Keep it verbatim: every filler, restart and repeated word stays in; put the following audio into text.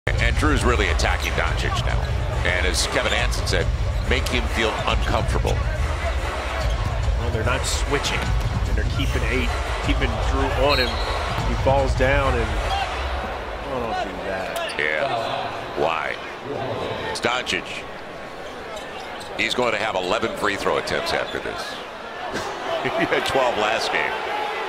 And Jrue's really attacking Dončić now. And as Kevin Hansen said, make him feel uncomfortable. Well, they're not switching, and they're keeping eight, keeping Jrue on him. He falls down, and oh, don't do that. Yeah. Why? It's Dončić. He's going to have eleven free throw attempts after this. He had twelve last game.